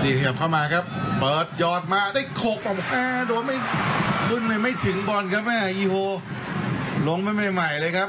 ดีขยับเข้ามาครับเปิดยอดมาได้โขกออกมาโดนไม่ขึ้นไม่ถึงบอลครับแม่อีโฮลงไม่ใหม่เลยครับ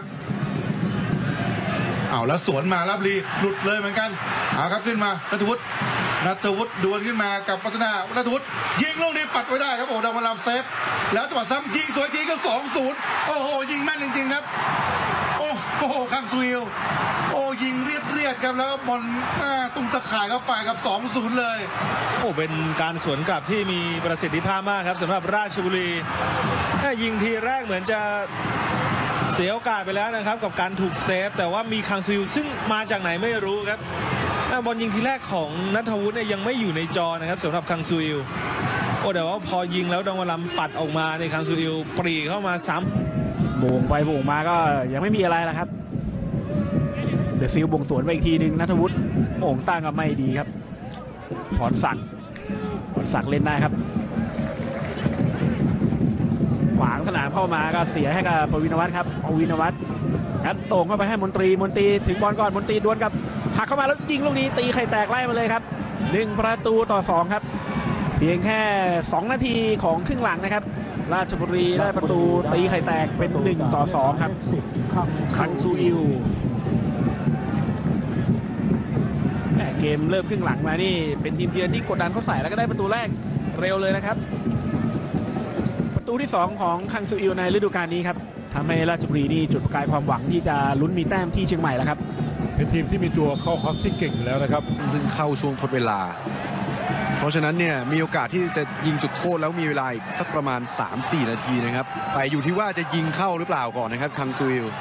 เอาแล้วสวนมารับลีหลุดเลยเหมือนกันเอาครับขึ้นมานัทวุฒิดวลขึ้นมากับพัฒนานัทวุฒิยิงลูกนี้ปัดไว้ได้ครับโอ้ดาวมาลำเซฟแล้วจังหวะซ้ำยิงสวยทีก็ 2-0 โอ้โหยิงแม่นจริงๆครับโอ้โหคังซูอิลโอ้ยิงเรียดครับแล้วบอลตุ้มตะข่ายเข้าไปกับ 2-0 เลยโอ้เป็นการสวนกลับที่มีประสิทธิภาพมากครับสำหรับราชบุรียิงทีแรกเหมือนจะเสียโอกาสไปแล้วนะครับกับการถูกเซฟแต่ว่ามีคังซูอิลซึ่งมาจากไหนไม่รู้ครับบอลยิงทีแรกของณัฐวุฒิเนี่ยยังไม่อยู่ในจอนะครับสำหรับคังซูอิลโอ้แต่ว่าพอยิงแล้วดองวลัมปัดออกมาในคังซูอิลปรีเข้ามาซ้ำโบ่งไปโบ่งมาก็ยังไม่มีอะไรแล้วครับเดซิลบ่งสวนไปอีกทีหนึ่งณัฐวุฒิโอ่งตั้งก็ไม่ดีครับพรศักดิ์เล่นได้ครับขวางสนามเข้ามาก็เสียให้กับปวินวัฒน์ครับปวินวัฒน์งัดโต่งเข้าไปให้มนตรีถึงบอลก่อนมนตรีดวลกับหักเข้ามาแล้วยิงลูกนี้ตีไข่แตกไล่มาเลยครับ1-2ครับเพียงแค่2นาทีของครึ่งหลังนะครับราชบุรีได้ประตูตีไข่แตกเป็น1-2ครับคังซูอิลเกมเริ่มครึ่งหลังมานี่เป็นทีมเยือนที่กดดันเขาใส่แล้วก็ได้ประตูแรกเร็วเลยนะครับประตูที่2ของคังซูอิลในฤดูกาลนี้ครับทำให้ราชบุรีนี่จุดประกายความหวังที่จะลุ้นมีแต้มที่เชียงใหม่แล้วครับเป็นทีมที่มีตัวเข้าคอสที่เก่งอยู่แล้วนะครับเพิ่งเข้าช่วงทดเวลาเพราะฉะนั้นเนี่ยมีโอกาสที่จะยิงจุดโทษแล้วมีเวลาอีกสักประมาณ 3-4 นาทีนะครับแต่อยู่ที่ว่าจะยิงเข้าหรือเปล่าก่อนนะครับคังซูอิล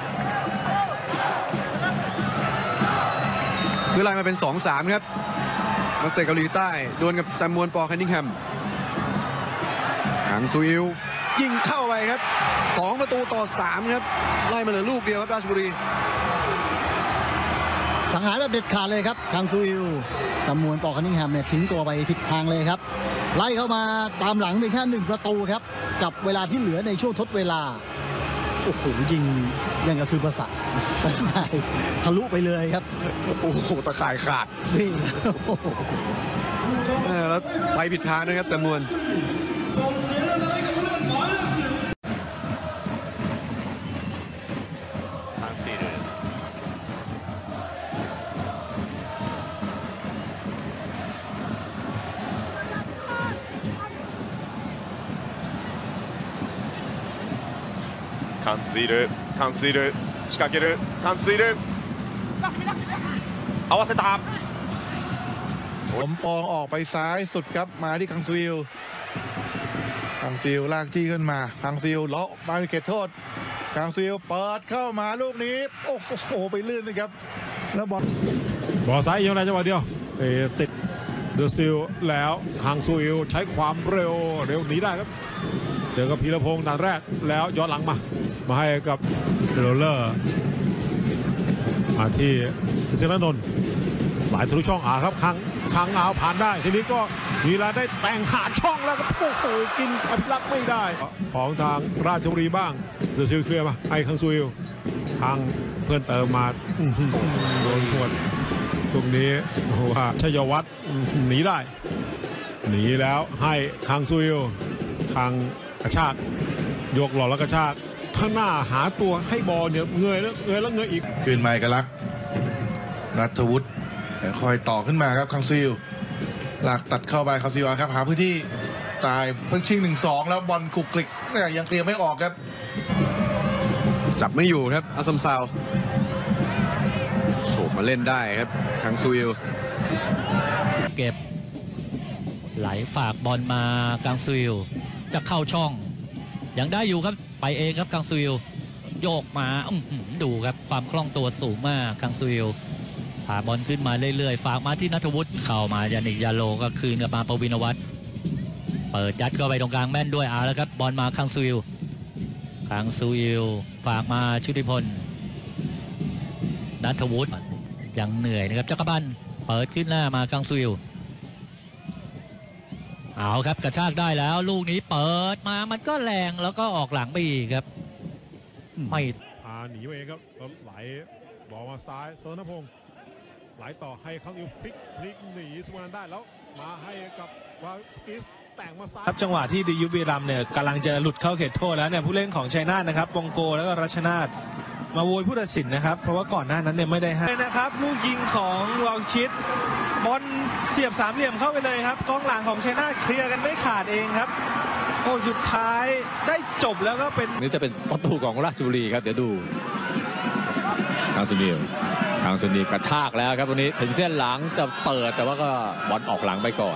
เพื่อไล่มาเป็น 2-3 ครับนักเตะเกาหลีใต้ดวลกับแซมมวนปอร์คันนิงแฮมคังซูอิลยิงเข้าไปครับ2-3ครับไล่มาเหลือลูกเดียวครับราชบุรีสังหารแบบเด็ดขาดเลยครับคังซูอิลแซมมวนปอร์คันนิงแฮมเนี่ยทิ้งตัวไปผิดทางเลยครับไล่เข้ามาตามหลังเพียงแค่1ประตูครับกับเวลาที่เหลือในช่วงทดเวลาโอ้โหยิงยังกระซือประสาททะลุไปเลยครับโอ้โหตะข่ายขาดนี่แล้วไปผิดทางนะครับแซมมวนカンスイル仕掛けるカンスイル合わせたผมปองออกไปซ้ายสุดครับมาที่คังซูอิลลากจี้ขึ้นมาคังซูอิลเลาะมาเขตโทษคังซูอิลเปิดเข้ามาลูกนี้โอ้โหไปลื่นนะครับแล้วบอลซ้ายยังไงจังหวะเดียวติดเดอะซิลแล้วคังซูอิลใช้ความเร็วหนีได้ครับเจอกับพีรพงษ์ด่านแรกแล้วย้อนหลังมาให้กับโรเลอร์มาที่เซนนนท์หลายทะลุช่องครับคังเอาผ่านได้ทีนี้ก็มีเวลาได้แต่งหาช่องแล้วก็โอ้โหกินอภิรักษ์ไม่ได้ของทางราชบุรีบ้างเดอะซิลเคลียร์มาไอ้คังซูอิลคังเพื่อนเติมมาโดนหัวตรงนี้ว่าชัยวัฒน์หนีได้หนีแล้วให้คังซูอิลคังกระชากยกหล่อแล้วกระชากข้างหน้าหาตัวให้บอลเนี่ยเงยแล้วเงยอีกขึ้นมากันลักนัทวุฒิคอยต่อขึ้นมาครับคังซูอิลหลักตัดเข้าไปคังซูอิลครับหาพื้นที่ตายเพิ่งชิง 1-2 แล้วบอลคลุกคลิกยังเคลียร์ไม่ออกครับจับไม่อยู่ครับอัสซัมซาวโฉบมาเล่นได้ครับคังซูอิลเก็บไหลฝากบอลมาคังซูอิลจะเข้าช่องยังได้อยู่ครับไปเองครับคังซูอิลโยกมาดูครับความคล่องตัวสูงมากคังซูอิลพาบอลขึ้นมาเรื่อยๆฝากมาที่ณัฐวุฒิเข้ามายานิกยาโลก็คืนกับมาปวินวัฒน์เปิดยัดเข้าไปตรงกลางแม่นด้วยแล้วครับบอลมาคังซูอิลฝากมาชุติพลณัฐวุฒิยังเหนื่อยนะครับจักรพันธ์เปิดขึ้นหน้ามาคังซูอิลเอาครับกระชากได้แล้วลูกนี้เปิดมามันก็แรงแล้วก็ออกหลังไปอีกครับไม่หนีเองครับแล้วไหลบอลมาซ้ายเซอร์นพงษ์ไหลต่อให้คังอิลพลิกหนีสุวรรณได้แล้วมาให้กับวาสกิสแต่งมาซ้ายครับจังหวะที่ดียุบีรัมเนี่ยกำลังจะหลุดเข้าเขตโทษแล้วเนี่ยผู้เล่นของชัยนาทนะครับวงโกแล้วก็รัชนาทมาโวยผู้ตัดสินนะครับเพราะว่าก่อนหน้านั้นเนี่ยไม่ได้ให้นะครับลูกยิงของวาลชิดบอลเสียบสามเหลี่ยมเข้าไปเลยครับกองหลังของชัยนาทเคลียร์กันไม่ขาดเองครับโอ้สุดท้ายได้จบแล้วก็เป็นนี่จะเป็นประตูของราชบุรีครับเดี๋ยวดูทางสุนีกระชากแล้วครับวันนี้ถึงเส้นหลังจะเปิดแต่ว่าก็บอลออกหลังไปก่อน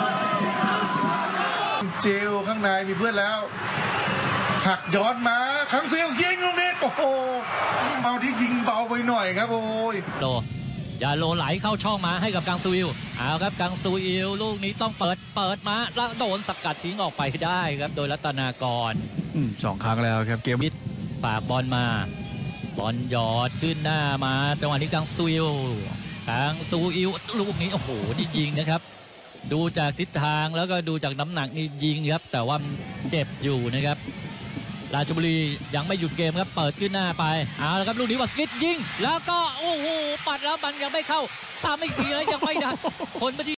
เจลข้างในมีเพื่อนแล้วหักย้อนมาคังซิลยิงลูกนี้โอ้โหเบาที่ยิงเบาไปหน่อยครับโอ้ยอย่าโลไหลเข้าช่องมาให้กับกังซูอิลเอาครับกังซูอิลลูกนี้ต้องเปิดมาแล้วโดนสกัดทิ้งออกไปได้ครับโดยรัตนากร 2 ครั้งแล้วครับเกมมิดฝากบอลมาบอลหยอดขึ้นหน้ามาจังหวะนี้กังซูอิลลูกนี้โอ้โหนี่ยิงนะครับดูจากทิศทางแล้วก็ดูจากน้ำหนักนี่ยิงครับแต่ว่าเจ็บอยู่นะครับราชบุรียังไม่หยุดเกมครับเปิดขึ้นหน้าไปเอาละครับลูกนี้วัสกิสยิงแล้วก็โอ้โหปัดแล้วมันยังไม่เข้าตามไม่กี่เลยยังไม่ได้คน